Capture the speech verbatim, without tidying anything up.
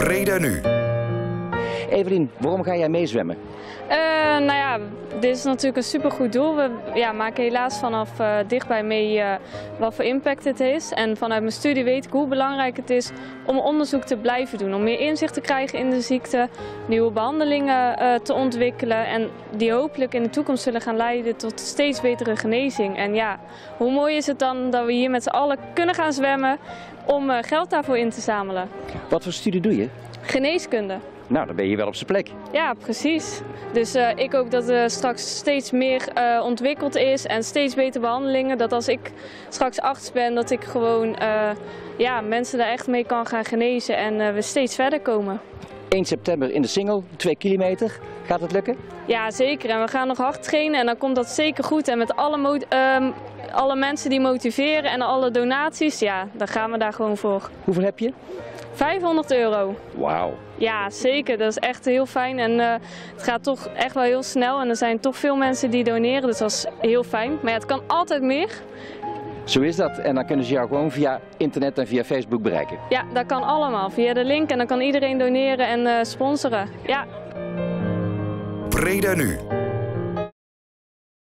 Breda Nu. Evelien, waarom ga jij meezwemmen? Uh, nou ja, dit is natuurlijk een supergoed doel. We ja, maken helaas vanaf uh, dichtbij mee uh, wat voor impact het is. En vanuit mijn studie weet ik hoe belangrijk het is om onderzoek te blijven doen. Om meer inzicht te krijgen in de ziekte, nieuwe behandelingen uh, te ontwikkelen. En die hopelijk in de toekomst zullen gaan leiden tot steeds betere genezing. En ja, hoe mooi is het dan dat we hier met z'n allen kunnen gaan zwemmen om uh, geld daarvoor in te zamelen. Wat voor studie doe je? Geneeskunde. Nou, dan ben je wel op zijn plek. Ja, precies. Dus uh, ik hoop dat er straks steeds meer uh, ontwikkeld is en steeds betere behandelingen. Dat als ik straks arts ben, dat ik gewoon uh, ja, mensen daar echt mee kan gaan genezen en uh, we steeds verder komen. één september in de Singel, twee kilometer. Gaat het lukken? Ja, zeker. En we gaan nog hard trainen en dan komt dat zeker goed. En met alle, um, alle mensen die motiveren en alle donaties, ja, dan gaan we daar gewoon voor. Hoeveel heb je? vijfhonderd euro. Wauw. Ja, zeker. Dat is echt heel fijn en uh, het gaat toch echt wel heel snel en er zijn toch veel mensen die doneren, dus dat is heel fijn. Maar ja, het kan altijd meer. Zo is dat en dan kunnen ze jou gewoon via internet en via Facebook bereiken. Ja, dat kan allemaal via de link en dan kan iedereen doneren en uh, sponsoren. Ja. Breda Nu.